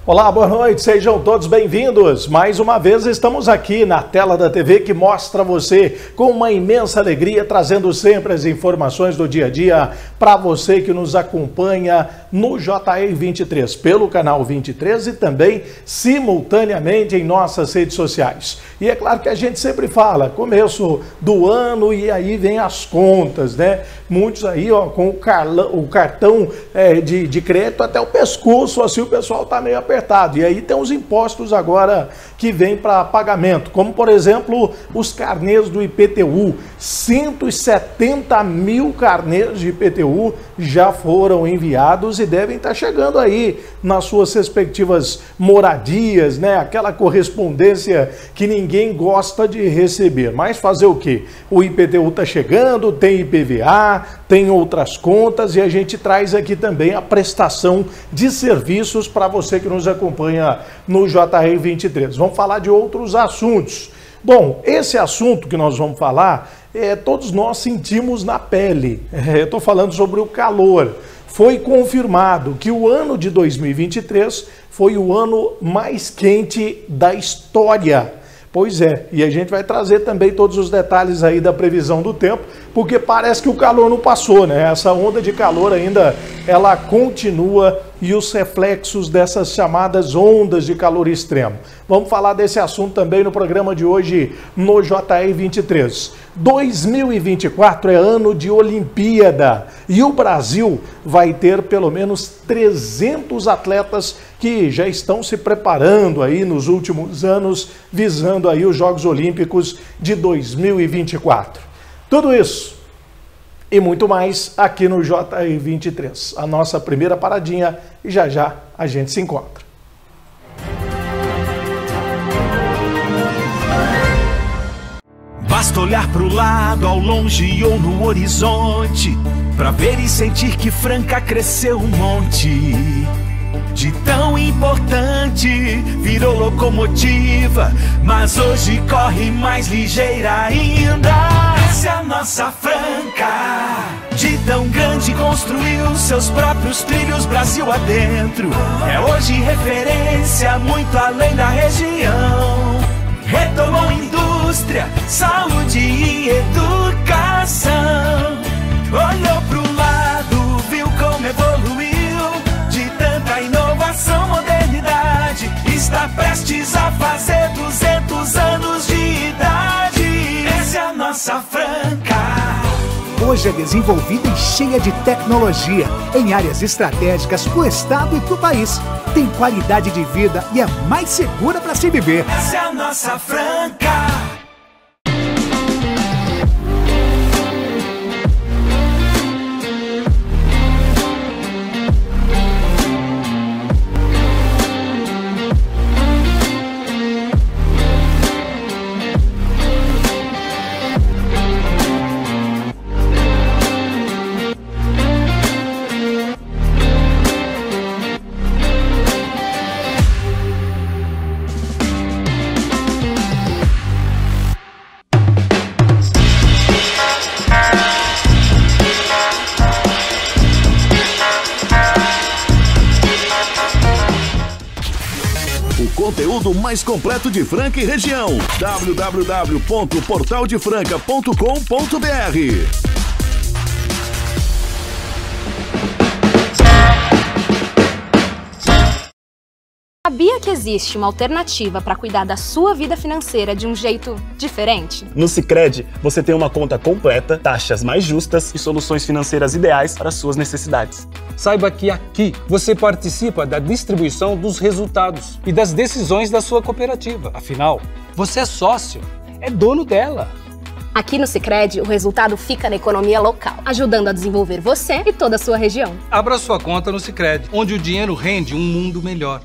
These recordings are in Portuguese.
Olá, boa noite, sejam todos bem-vindos. Mais uma vez estamos aqui na tela da TV que mostra você com uma imensa alegria, trazendo sempre as informações do dia a dia para você que nos acompanha no JR 23, pelo canal 23 e também simultaneamente em nossas redes sociais. E é claro que a gente sempre fala, começo do ano e aí vem as contas, né? Muitos aí, ó, com o cartão de crédito até o pescoço, assim o pessoal tá meio apertado. E aí tem os impostos agora que vêm para pagamento, como por exemplo os carnês do IPTU. 170 mil carnês de IPTU já foram enviados e devem estar chegando aí nas suas respectivas moradias, né? Aquela correspondência que ninguém gosta de receber. Mas fazer o quê? O IPTU está chegando, tem IPVA, tem outras contas e a gente traz aqui também a prestação de serviços para você que nos acompanha no JR 23. Vamos falar de outros assuntos. Bom, esse assunto que nós vamos falar, todos nós sentimos na pele. Eu estou falando sobre o calor. Foi confirmado que o ano de 2023 foi o ano mais quente da história. Pois é, e a gente vai trazer também todos os detalhes aí da previsão do tempo, porque parece que o calor não passou, né? Essa onda de calor ainda, ela continua e os reflexos dessas chamadas ondas de calor extremo. Vamos falar desse assunto também no programa de hoje no JR 23. 2024 é ano de Olimpíada e o Brasil vai ter pelo menos 300 atletas que já estão se preparando aí nos últimos anos, visando aí os Jogos Olímpicos de 2024. Tudo isso e muito mais aqui no JR 23. A nossa primeira paradinha e já já a gente se encontra. Basta olhar pro lado, ao longe ou no horizonte, pra ver e sentir que Franca cresceu um monte. De tão importante virou locomotiva, mas hoje corre mais ligeira ainda. Essa é a nossa Franca. De tão grande construiu seus próprios trilhos Brasil adentro. É hoje referência muito além da região. Retomou indústria, saúde e educação. Olhou pro lado, viu como evoluiu. De tanta inovação, modernidade, está prestes a fazer 200 anos de idade. Essa é a nossa Franca. Hoje é desenvolvida e cheia de tecnologia, em áreas estratégicas para o estado e para o país. Tem qualidade de vida e é mais segura para se viver. Essa é a nossa Franca. Conteúdo mais completo de Franca e região. www.portaldefranca.com.br. Sabia que existe uma alternativa para cuidar da sua vida financeira de um jeito diferente? No Sicredi, você tem uma conta completa, taxas mais justas e soluções financeiras ideais para suas necessidades. Saiba que aqui você participa da distribuição dos resultados e das decisões da sua cooperativa. Afinal, você é sócio, é dono dela. Aqui no Sicredi, o resultado fica na economia local, ajudando a desenvolver você e toda a sua região. Abra sua conta no Sicredi, onde o dinheiro rende um mundo melhor.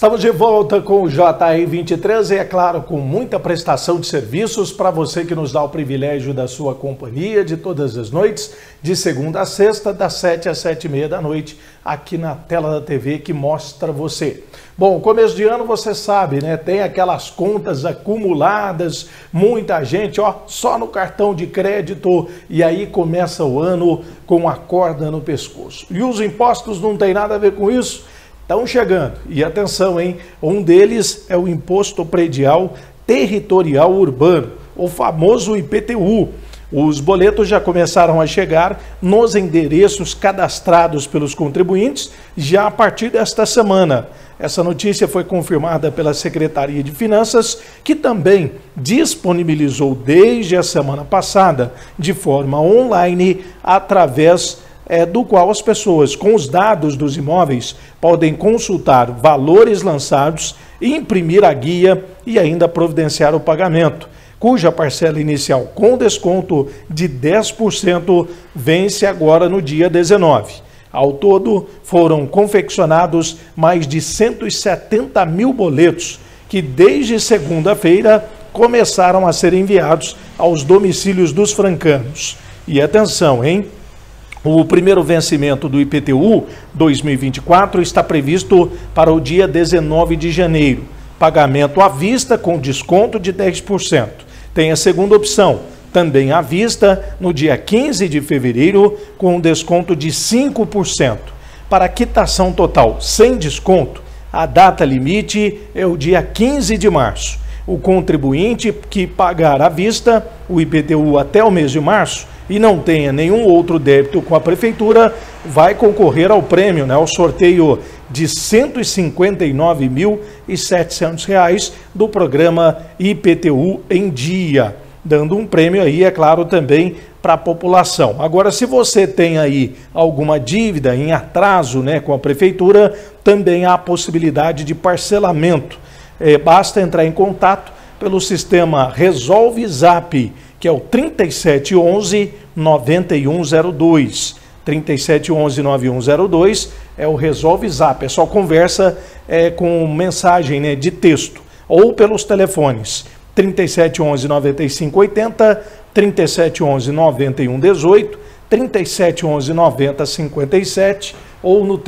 Estamos de volta com o JR 23 e, é claro, com muita prestação de serviços para você que nos dá o privilégio da sua companhia de todas as noites, de segunda a sexta, das 7 às 7h30 da noite, aqui na tela da TV que mostra você. Bom, começo de ano você sabe, né? Tem aquelas contas acumuladas, muita gente, ó, só no cartão de crédito, e aí começa o ano com a corda no pescoço. E os impostos não tem nada a ver com isso? Estão chegando, e atenção, hein? Um deles é o Imposto Predial Territorial Urbano, o famoso IPTU. Os boletos já começaram a chegar nos endereços cadastrados pelos contribuintes já a partir desta semana. Essa notícia foi confirmada pela Secretaria de Finanças, que também disponibilizou desde a semana passada, de forma online, através do qual as pessoas com os dados dos imóveis podem consultar valores lançados, imprimir a guia e ainda providenciar o pagamento, cuja parcela inicial com desconto de 10% vence agora no dia 19. Ao todo, foram confeccionados mais de 170 mil boletos, que desde segunda-feira começaram a ser enviados aos domicílios dos francanos. E atenção, hein? O primeiro vencimento do IPTU 2024 está previsto para o dia 19 de janeiro. Pagamento à vista com desconto de 10%. Tem a segunda opção, também à vista, no dia 15 de fevereiro, com desconto de 5%. Para quitação total sem desconto, a data limite é o dia 15 de março. O contribuinte que pagar à vista o IPTU até o mês de março e não tenha nenhum outro débito com a Prefeitura, vai concorrer ao prêmio, né, ao sorteio de R$ 159.700 do programa IPTU em Dia, dando um prêmio aí, é claro, também para a população. Agora, se você tem aí alguma dívida em atraso, né, com a Prefeitura, também há a possibilidade de parcelamento. Basta entrar em contato pelo sistema Resolve Zap, que é o 3711-9102. 3711-9102 é o Resolve Zap. É só conversa com mensagem, né, de texto, ou pelos telefones 3711-9580, 3711-9118, 3711-9057 ou no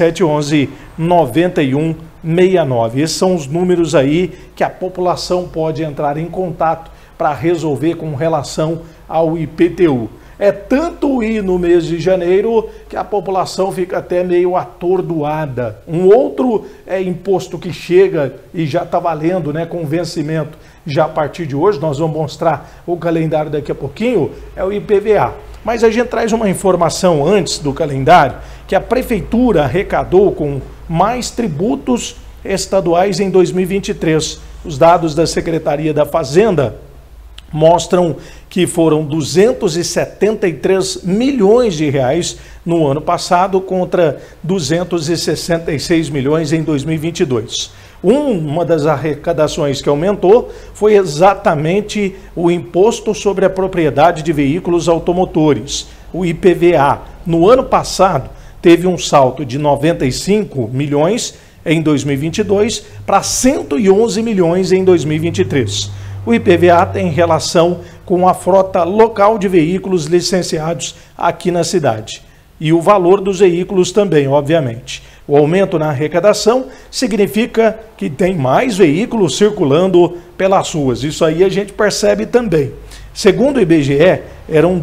3711-9169. Esses são os números aí que a população pode entrar em contato para resolver com relação ao IPTU. É tanto ir no mês de janeiro que a população fica até meio atordoada. Um outro imposto que chega e já está valendo, né, com vencimento já a partir de hoje, nós vamos mostrar o calendário daqui a pouquinho, é o IPVA. Mas a gente traz uma informação antes do calendário, que a Prefeitura arrecadou com mais tributos estaduais em 2023. Os dados da Secretaria da Fazenda mostram que foram 273 milhões de reais no ano passado contra 266 milhões em 2022. Uma das arrecadações que aumentou foi exatamente o Imposto sobre a Propriedade de Veículos Automotores, o IPVA. No ano passado, teve um salto de 95 milhões em 2022 para 111 milhões em 2023. O IPVA tem relação com a frota local de veículos licenciados aqui na cidade. E o valor dos veículos também, obviamente. O aumento na arrecadação significa que tem mais veículos circulando pelas ruas. Isso aí a gente percebe também. Segundo o IBGE, eram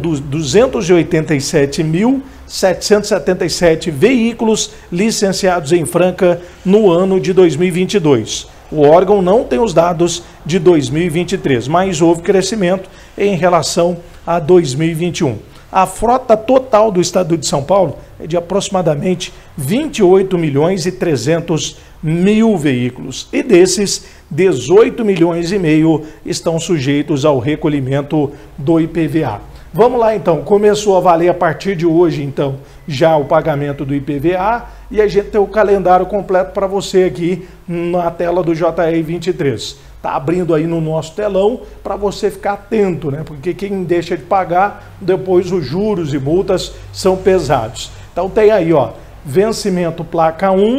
287.777 veículos licenciados em Franca no ano de 2022. O órgão não tem os dados de 2023, mas houve crescimento em relação a 2021. A frota total do estado de São Paulo é de aproximadamente 28 milhões e 300 mil veículos. E desses, 18 milhões e meio estão sujeitos ao recolhimento do IPVA. Vamos lá então, começou a valer a partir de hoje então já o pagamento do IPVA e a gente tem o calendário completo para você aqui na tela do JR 23. Está abrindo aí no nosso telão para você ficar atento, né? Porque quem deixa de pagar, depois os juros e multas são pesados. Então tem aí, ó, vencimento placa 1,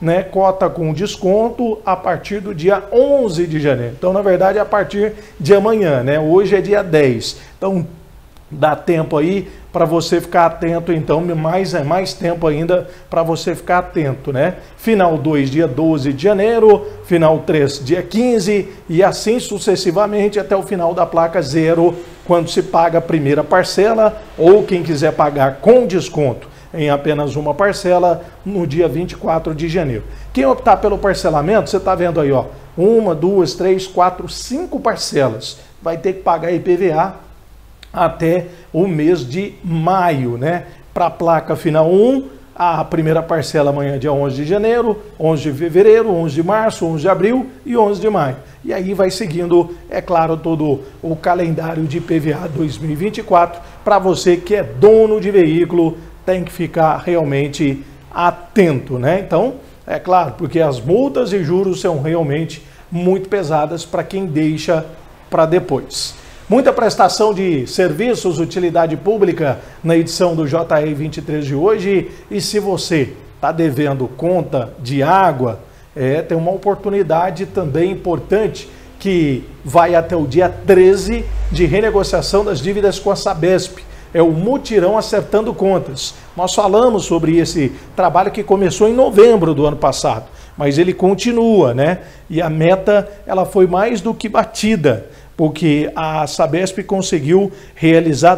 né, cota com desconto a partir do dia 11 de janeiro. Então, na verdade, a partir de amanhã, né? Hoje é dia 10. Então, dá tempo aí para você ficar atento, então, mais tempo ainda para você ficar atento, né? Final 2, dia 12 de janeiro, final 3, dia 15, e assim sucessivamente até o final da placa 0, quando se paga a primeira parcela, ou quem quiser pagar com desconto em apenas uma parcela, no dia 24 de janeiro. Quem optar pelo parcelamento, você está vendo aí, ó, 1, 2, 3, 4, 5 parcelas. Vai ter que pagar IPVA até o mês de maio, né? Para a placa final 1, a primeira parcela amanhã, dia 11 de janeiro, 11 de fevereiro, 11 de março, 11 de abril e 11 de maio. E aí vai seguindo, é claro, todo o calendário de IPVA 2024. Para você que é dono de veículo, tem que ficar realmente atento, né? Então, é claro, porque as multas e juros são realmente muito pesadas para quem deixa para depois. Muita prestação de serviços, utilidade pública na edição do JR 23 de hoje. E se você está devendo conta de água, tem uma oportunidade também importante que vai até o dia 13 de renegociação das dívidas com a Sabesp. É o mutirão Acertando Contas. Nós falamos sobre esse trabalho que começou em novembro do ano passado, mas ele continua, né? E a meta, ela foi mais do que batida, porque a Sabesp conseguiu realizar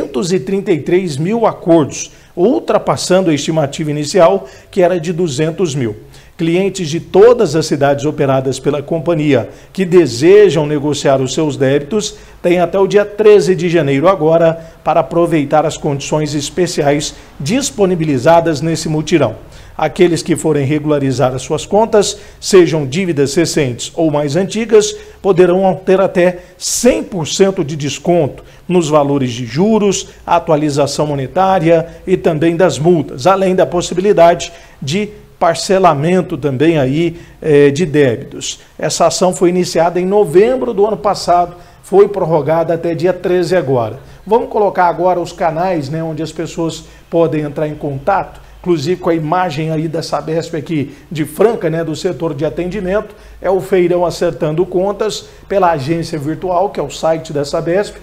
233 mil acordos, ultrapassando a estimativa inicial, que era de 200 mil. Clientes de todas as cidades operadas pela companhia que desejam negociar os seus débitos têm até o dia 13 de janeiro agora para aproveitar as condições especiais disponibilizadas nesse mutirão. Aqueles que forem regularizar as suas contas, sejam dívidas recentes ou mais antigas, poderão ter até 100% de desconto nos valores de juros, atualização monetária e também das multas, além da possibilidade de parcelamento também aí de débitos. Essa ação foi iniciada em novembro do ano passado, foi prorrogada até dia 13 agora. Vamos colocar agora os canais, né, onde as pessoas podem entrar em contato, inclusive com a imagem aí da Sabesp aqui de Franca, né, do setor de atendimento. É o feirão Acertando Contas pela agência virtual, que é o site da Sabesp,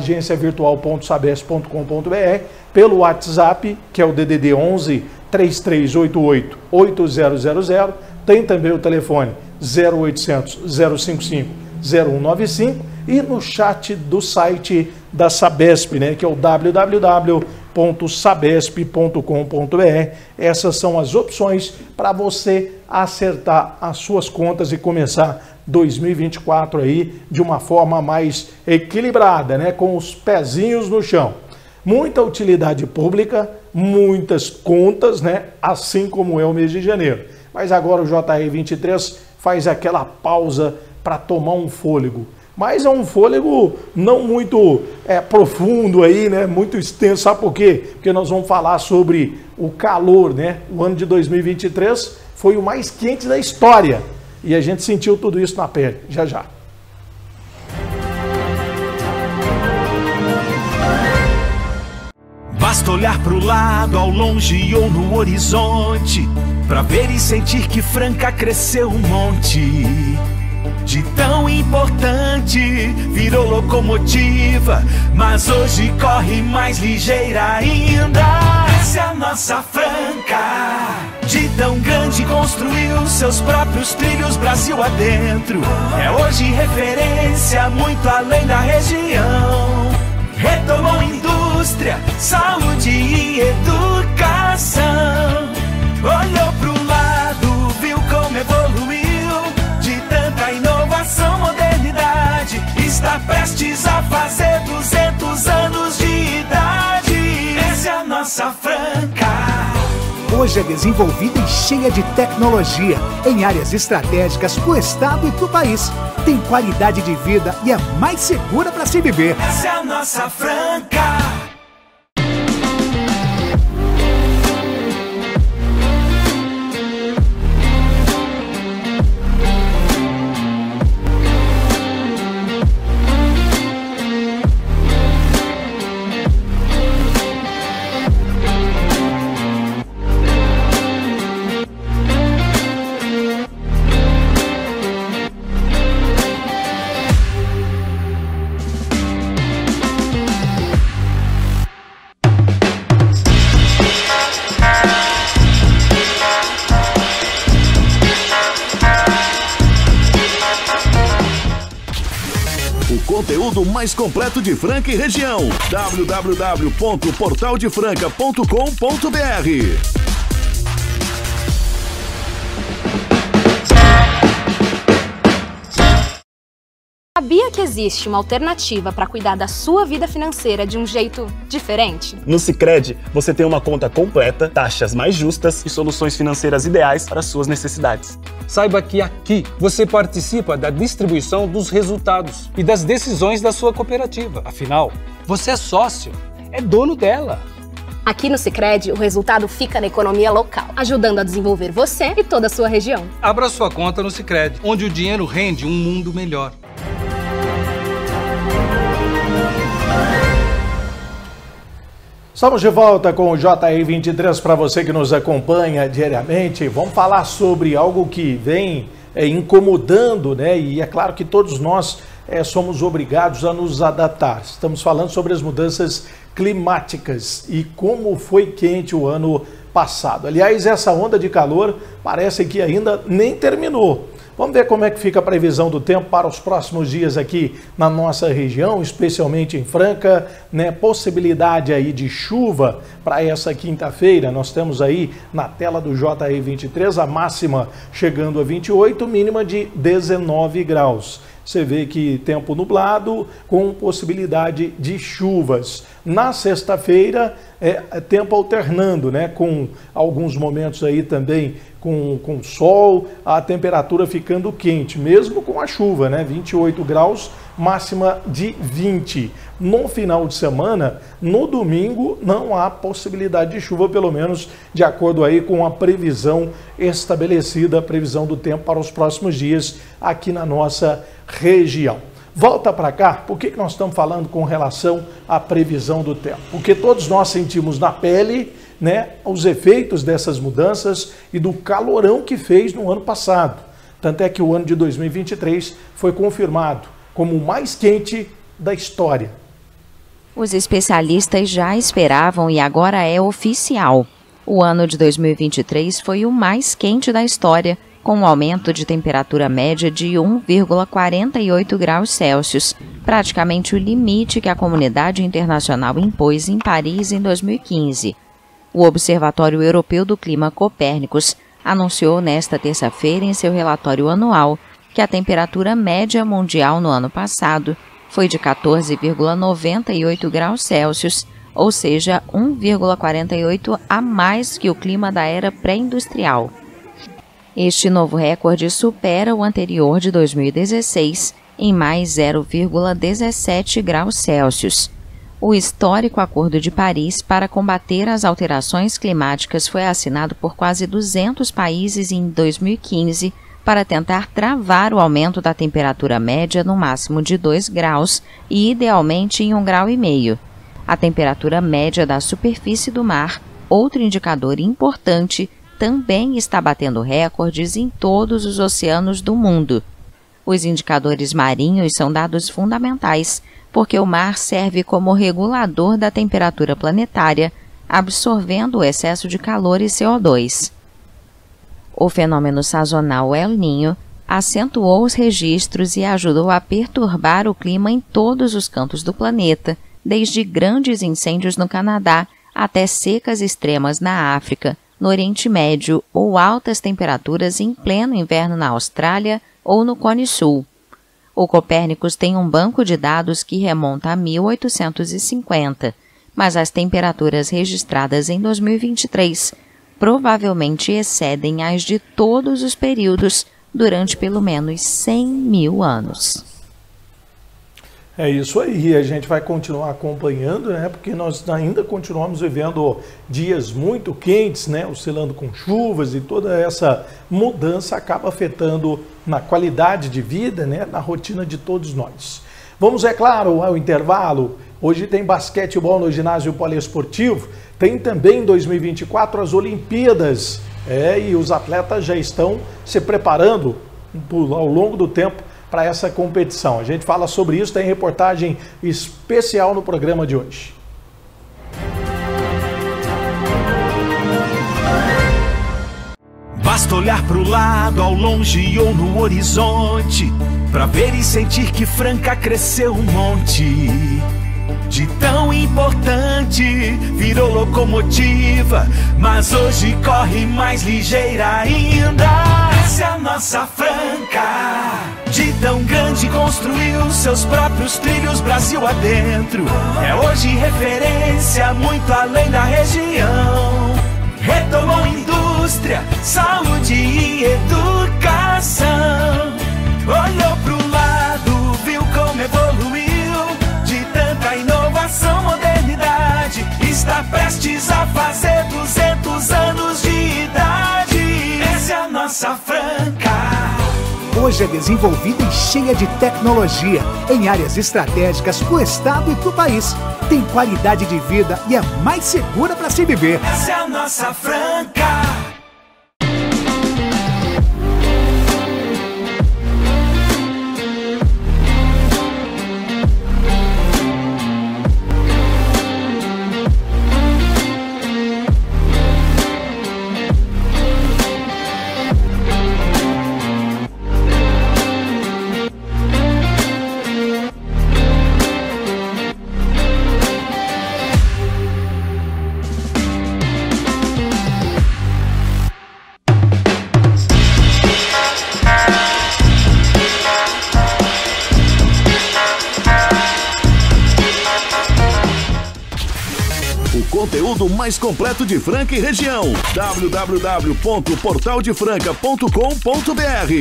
agenciavirtual.sabesp.com.br, pelo WhatsApp, que é o DDD 11 3388 8000, tem também o telefone 0800 055 0195 e no chat do site da Sabesp, né, que é o www.sabesp.com.br. Essas são as opções para você acertar as suas contas e começar 2024 aí de uma forma mais equilibrada, né, com os pezinhos no chão. Muita utilidade pública, muitas contas, né, assim como é o mês de janeiro. Mas agora o JR 23 faz aquela pausa para tomar um fôlego. Mas é um fôlego não muito profundo aí, né? Muito extenso. Sabe por quê? Porque nós vamos falar sobre o calor, né? O ano de 2023 foi o mais quente da história. E a gente sentiu tudo isso na pele. Já já. Basta olhar pro lado, ao longe ou no horizonte, pra ver e sentir que Franca cresceu um monte. De tão importante virou locomotiva, mas hoje corre mais ligeira ainda. Essa é a nossa Franca. De tão grande construiu seus próprios trilhos Brasil adentro. É hoje referência muito além da região. Retomou indústria, saúde e educação. Olhou pro lado, viu como evoluiu. De tanta inovação, modernidade, está prestes a fazer 200 anos de idade. Essa é a nossa Franca. Hoje é desenvolvida e cheia de tecnologia, em áreas estratégicas para o estado e para o país. Tem qualidade de vida e é mais segura para se viver. Essa é a nossa Franca. conteúdo mais completo de Franca e região. www.portaldefranca.com.br. Sabia que existe uma alternativa para cuidar da sua vida financeira de um jeito diferente? No Sicredi, você tem uma conta completa, taxas mais justas e soluções financeiras ideais para suas necessidades. Saiba que aqui você participa da distribuição dos resultados e das decisões da sua cooperativa. Afinal, você é sócio, é dono dela. Aqui no Sicredi, o resultado fica na economia local, ajudando a desenvolver você e toda a sua região. Abra sua conta no Sicredi, onde o dinheiro rende um mundo melhor. Estamos de volta com o JR23 para você que nos acompanha diariamente. Vamos falar sobre algo que vem incomodando, né? E é claro que todos nós somos obrigados a nos adaptar. Estamos falando sobre as mudanças climáticas e como foi quente o ano passado. Aliás, essa onda de calor parece que ainda nem terminou. Vamos ver como é que fica a previsão do tempo para os próximos dias aqui na nossa região, especialmente em Franca, né? Possibilidade aí de chuva para essa quinta-feira. Nós temos aí na tela do JR23 a máxima chegando a 28, mínima de 19 graus. Você vê que tempo nublado com possibilidade de chuvas. Na sexta-feira, tempo alternando, né? Com alguns momentos aí também com sol, a temperatura ficando quente, mesmo com a chuva, né? 28 graus, máxima de 20. No final de semana, no domingo, não há possibilidade de chuva, pelo menos de acordo aí com a previsão estabelecida, a previsão do tempo para os próximos dias aqui na nossa região. Volta para cá, por que nós estamos falando com relação à previsão do tempo? Porque todos nós sentimos na pele, né, os efeitos dessas mudanças e do calorão que fez no ano passado. Tanto é que o ano de 2023 foi confirmado como o mais quente da história. Os especialistas já esperavam e agora é oficial. O ano de 2023 foi o mais quente da história, com um aumento de temperatura média de 1,48 graus Celsius, praticamente o limite que a comunidade internacional impôs em Paris em 2015. O Observatório Europeu do Clima Copérnicos anunciou nesta terça-feira em seu relatório anual que a temperatura média mundial no ano passado foi de 14,98 graus Celsius, ou seja, 1,48 a mais que o clima da era pré-industrial. Este novo recorde supera o anterior de 2016 em mais 0,17 graus Celsius. O histórico Acordo de Paris para combater as alterações climáticas foi assinado por quase 200 países em 2015 para tentar travar o aumento da temperatura média no máximo de 2 graus e, idealmente, em 1,5 graus. A temperatura média da superfície do mar, outro indicador importante, também está batendo recordes em todos os oceanos do mundo. Os indicadores marinhos são dados fundamentais, porque o mar serve como regulador da temperatura planetária, absorvendo o excesso de calor e CO2. O fenômeno sazonal El Niño acentuou os registros e ajudou a perturbar o clima em todos os cantos do planeta, desde grandes incêndios no Canadá até secas extremas na África, no Oriente Médio ou altas temperaturas em pleno inverno na Austrália ou no Cone Sul. O Copérnicos tem um banco de dados que remonta a 1850, mas as temperaturas registradas em 2023 provavelmente excedem as de todos os períodos durante pelo menos 100 mil anos. É isso aí, a gente vai continuar acompanhando, né? Porque nós ainda continuamos vivendo dias muito quentes, né? Oscilando com chuvas, e toda essa mudança acaba afetando na qualidade de vida, né? Na rotina de todos nós. Vamos, é claro, ao intervalo. Hoje tem basquetebol no ginásio poliesportivo, tem também em 2024 as Olimpíadas, e os atletas já estão se preparando ao longo do tempo para essa competição. A gente fala sobre isso, tem reportagem especial no programa de hoje. Basta olhar pro lado, ao longe ou no horizonte, pra ver e sentir que Franca cresceu um monte. De tão importante virou locomotiva, mas hoje corre mais ligeira ainda. Essa é a nossa Franca. De tão grande construiu seus próprios trilhos Brasil adentro. É hoje referência muito além da região. Retomou indústria, saúde e educação. Olhou pro lado, viu como evoluiu. De tanta inovação, modernidade, está prestes a fazer 200 anos de idade. Essa é a nossa Franca. Hoje é desenvolvida e cheia de tecnologia em áreas estratégicas para o estado e para o país. Tem qualidade de vida e é mais segura para se viver. Essa é a nossa Franca. Conteúdo mais completo de Franca e região. www.portaldefranca.com.br.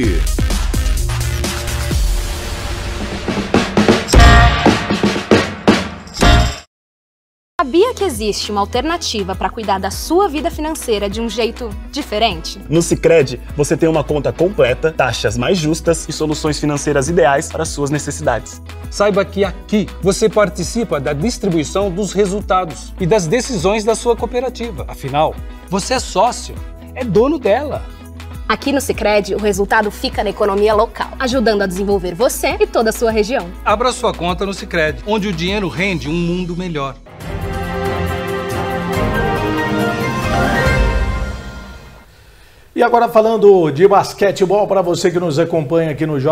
Sabia que existe uma alternativa para cuidar da sua vida financeira de um jeito diferente? No Sicredi, você tem uma conta completa, taxas mais justas e soluções financeiras ideais para suas necessidades. Saiba que aqui você participa da distribuição dos resultados e das decisões da sua cooperativa. Afinal, você é sócio, é dono dela. Aqui no Sicredi, o resultado fica na economia local, ajudando a desenvolver você e toda a sua região. Abra sua conta no Sicredi, onde o dinheiro rende um mundo melhor. E agora falando de basquetebol, para você que nos acompanha aqui no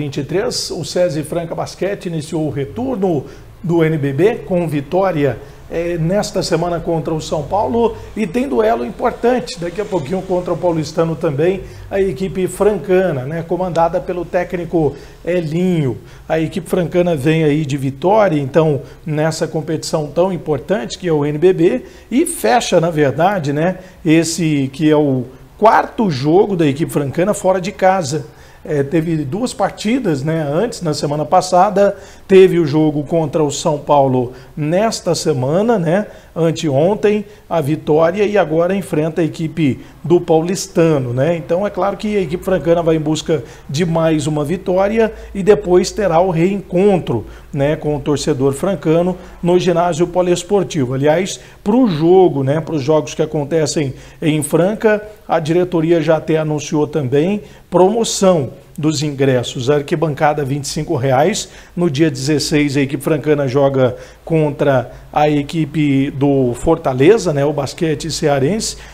JR23, o SESI Franca Basquete iniciou o retorno do NBB com vitória nesta semana contra o São Paulo e tem duelo importante daqui a pouquinho contra o paulistano também, a equipe francana, né, comandada pelo técnico Elinho. A equipe francana vem aí de vitória, então, nessa competição tão importante que é o NBB e fecha, na verdade, né, esse que é o quarto jogo da equipe francana fora de casa. Teve duas partidas, né, antes, na semana passada, teve o jogo contra o São Paulo nesta semana, né, anteontem, a vitória, e agora enfrenta a equipe do paulistano, né, então é claro que a equipe francana vai em busca de mais uma vitória e depois terá o reencontro, né, com o torcedor francano no ginásio poliesportivo. Aliás, para o jogo, né, para os jogos que acontecem em Franca, a diretoria já até anunciou também promoção dos ingressos, a arquibancada R$ 25,00. No dia 16, a equipe francana joga contra a equipe do Fortaleza, né, o basquete cearense, R$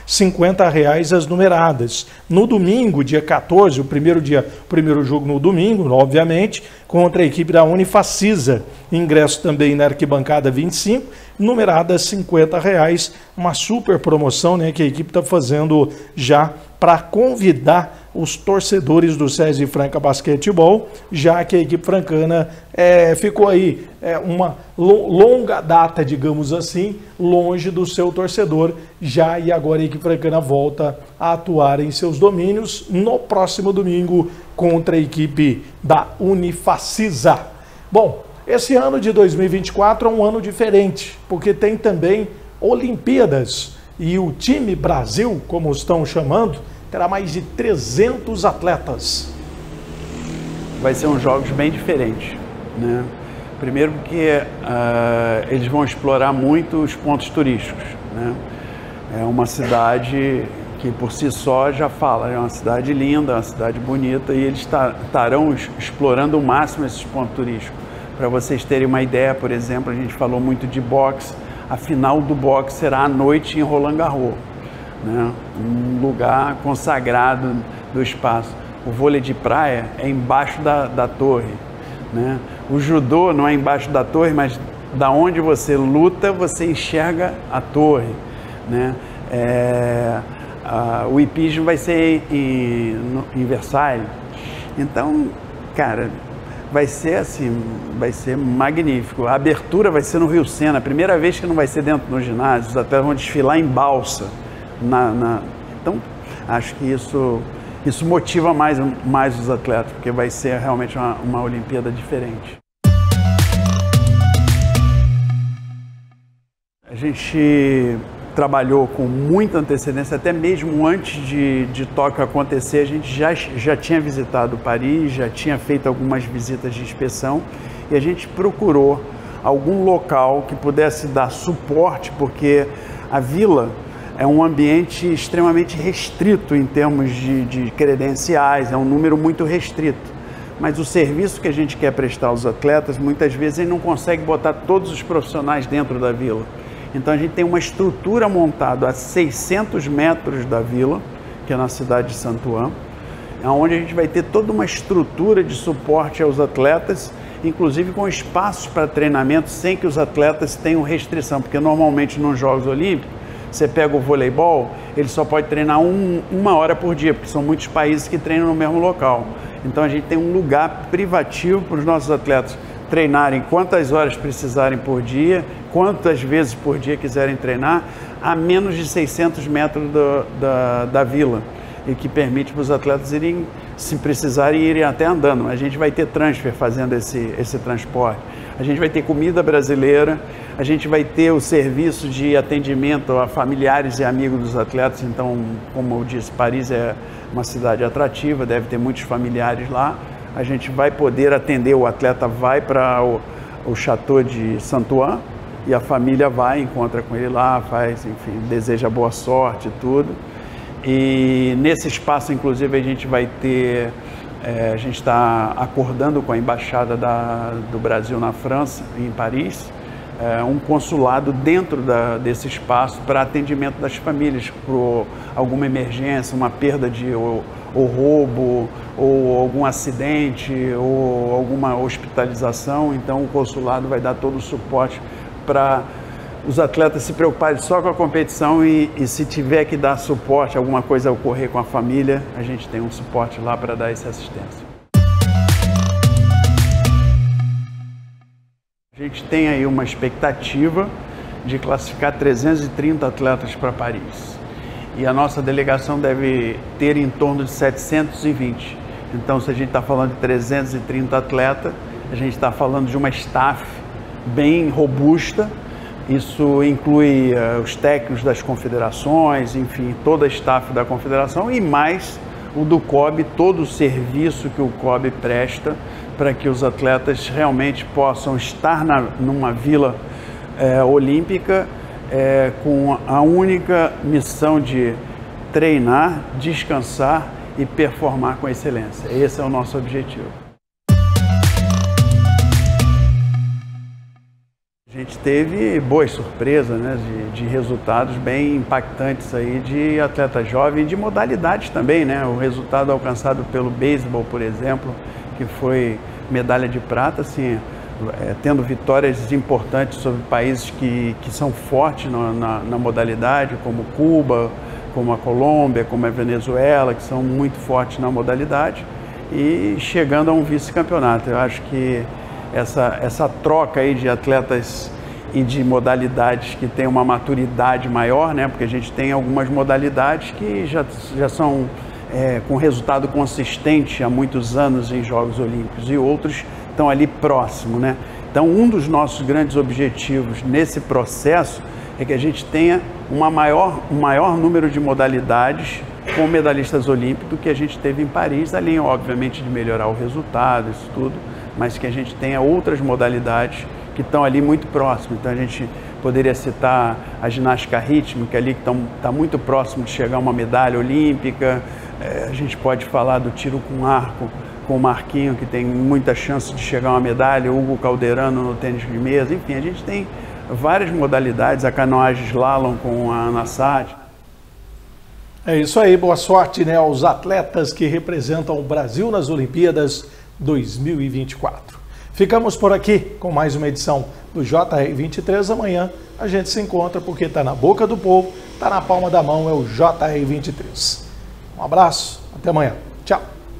50,00 as numeradas. No domingo, dia 14, o primeiro jogo no domingo, obviamente, contra a equipe da Unifacisa. Ingresso também na arquibancada 25, numerada R$ 50,00, uma super promoção, né, que a equipe está fazendo já para convidar os torcedores do SESI Franca Basquetebol, já que a equipe francana ficou aí uma longa data, digamos assim, longe do seu torcedor, e agora a equipe francana volta a atuar em seus domínios no próximo domingo contra a equipe da Unifacisa. Bom, esse ano de 2024 é um ano diferente, porque tem também Olimpíadas, e o time Brasil, como estão chamando, terá mais de 300 atletas. Vai ser uns jogos bem diferentes, né? Primeiro porque eles vão explorar muito os pontos turísticos, né? É uma cidade que por si só já fala, é uma cidade linda, é uma cidade bonita, e eles estarão explorando ao máximo esses pontos turísticos. Para vocês terem uma ideia, por exemplo, a gente falou muito de boxe, a final do boxe será à noite em Roland Garros. né? Um lugar consagrado do espaço. O vôlei de praia é embaixo da torre, né? O judô não é embaixo da torre, mas da onde você luta, você enxerga a torre, né? O hipismo vai ser em Versailles. Então, cara, vai ser assim, vai ser magnífico. A abertura vai ser no Rio Sena, a primeira vez que não vai ser dentro do ginásio, os atletas vão desfilar em balsa. Então, acho que isso motiva mais os atletas, porque vai ser realmente uma Olimpíada diferente. A gente trabalhou com muita antecedência, até mesmo antes de Tóquio acontecer, a gente já tinha visitado Paris, já tinha feito algumas visitas de inspeção e a gente procurou algum local que pudesse dar suporte, porque a vila é um ambiente extremamente restrito em termos de credenciais, é um número muito restrito. Mas o serviço que a gente quer prestar aos atletas, muitas vezes ele não consegue botar todos os profissionais dentro da vila. Então a gente tem uma estrutura montada a 600 metros da vila, que é na cidade de Santuan, onde a gente vai ter toda uma estrutura de suporte aos atletas, inclusive com espaços para treinamento, sem que os atletas tenham restrição, porque normalmente nos Jogos Olímpicos, você pega o voleibol, ele só pode treinar uma hora por dia, porque são muitos países que treinam no mesmo local. Então a gente tem um lugar privativo para os nossos atletas treinarem quantas horas precisarem por dia, quantas vezes por dia quiserem treinar, a menos de 600 metros da vila, e que permite para os atletas irem, se precisarem, irem até andando. A gente vai ter transfer fazendo esse transporte, a gente vai ter comida brasileira, a gente vai ter o serviço de atendimento a familiares e amigos dos atletas. Então, como eu disse, Paris é uma cidade atrativa, deve ter muitos familiares lá. A gente vai poder atender, o atleta vai para o Chateau de Santuan e a família vai, encontra com ele lá, faz, enfim, deseja boa sorte e tudo. E nesse espaço, inclusive, a gente vai ter, a gente está acordando com a Embaixada do Brasil na França, em Paris, um consulado dentro desse espaço para atendimento das famílias, por alguma emergência, uma perda ou roubo, ou algum acidente, ou alguma hospitalização. Então o consulado vai dar todo o suporte para os atletas se preocuparem só com a competição e se tiver que dar suporte, alguma coisa ocorrer com a família, a gente tem um suporte lá para dar essa assistência. A gente tem aí uma expectativa de classificar 330 atletas para Paris. E a nossa delegação deve ter em torno de 720. Então, se a gente está falando de 330 atletas, a gente está falando de uma staff bem robusta. Isso inclui os técnicos das confederações, enfim, toda a staff da confederação e mais o do COB, todo o serviço que o COB presta para que os atletas realmente possam estar numa vila olímpica com a única missão de treinar, descansar e performar com excelência. Esse é o nosso objetivo. A gente teve boas surpresas, né, de resultados bem impactantes aí de atleta jovem e de modalidades também, né? O resultado alcançado pelo beisebol, por exemplo, que foi medalha de prata, assim, tendo vitórias importantes sobre países que são fortes na modalidade, como Cuba, como a Colômbia, como a Venezuela, que são muito fortes na modalidade, e chegando a um vice-campeonato. Eu acho que essa troca aí de atletas e de modalidades que tem uma maturidade maior, né? Porque a gente tem algumas modalidades que já são com resultado consistente há muitos anos em Jogos Olímpicos e outros estão ali próximo, né? Então, um dos nossos grandes objetivos nesse processo é que a gente tenha um maior número de modalidades com medalhistas olímpicos do que a gente teve em Paris, além, obviamente, de melhorar o resultado, isso tudo, mas que a gente tenha outras modalidades que estão ali muito próximas. Então, a gente poderia citar a ginástica rítmica ali, que está muito próximo de chegar a uma medalha olímpica. A gente pode falar do tiro com arco, com o Marquinho, que tem muita chance de chegar a uma medalha, o Hugo Calderano no tênis de mesa. Enfim, a gente tem várias modalidades, a canoagem slalom com a Ana Sade. É isso aí, boa sorte, né, aos atletas que representam o Brasil nas Olimpíadas 2024. Ficamos por aqui com mais uma edição do JR 23. Amanhã a gente se encontra porque está na boca do povo, está na palma da mão, é o JR 23. Um abraço, até amanhã. Tchau.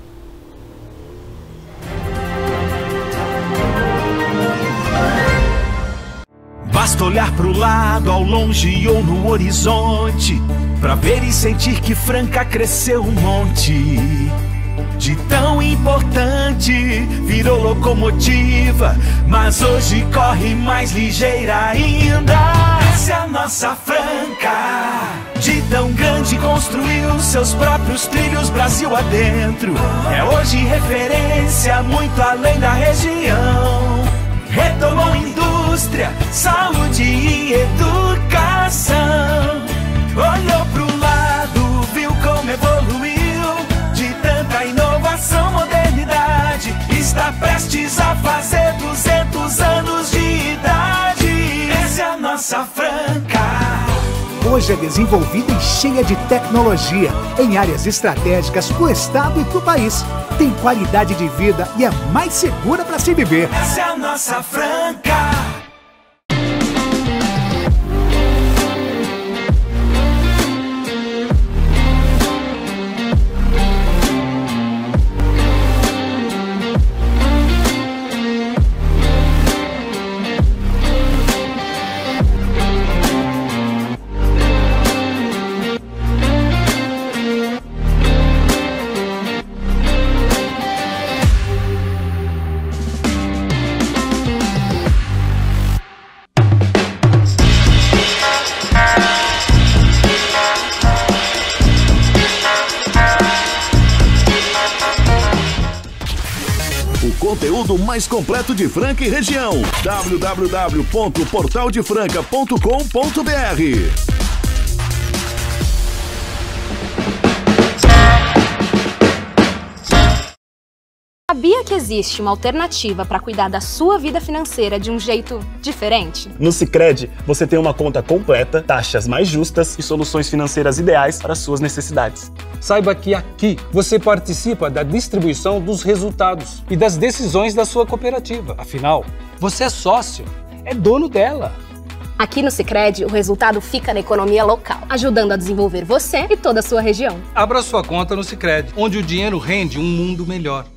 Basta olhar pro lado, ao longe ou no horizonte, pra ver e sentir que Franca cresceu um monte. De tão importante, virou locomotiva, mas hoje corre mais ligeira ainda. Essa é a nossa Franca. De tão grande construiu seus próprios trilhos Brasil adentro. É hoje referência muito além da região. Retomou indústria, saúde e educação. Olhou pro lado, viu como evoluiu. De tanta inovação, modernidade, está prestes a fazer 200 anos de idade. Essa é a nossa Franca. Hoje é desenvolvida e cheia de tecnologia em áreas estratégicas para o estado e para o país. Tem qualidade de vida e é mais segura para se viver. Essa é a nossa Franca. Conteúdo mais completo de Franca e região. www.portaldefranca.com.br. Sabia que existe uma alternativa para cuidar da sua vida financeira de um jeito diferente? No Sicredi, você tem uma conta completa, taxas mais justas e soluções financeiras ideais para suas necessidades. Saiba que aqui você participa da distribuição dos resultados e das decisões da sua cooperativa. Afinal, você é sócio, é dono dela. Aqui no Sicredi, o resultado fica na economia local, ajudando a desenvolver você e toda a sua região. Abra sua conta no Sicredi, onde o dinheiro rende um mundo melhor.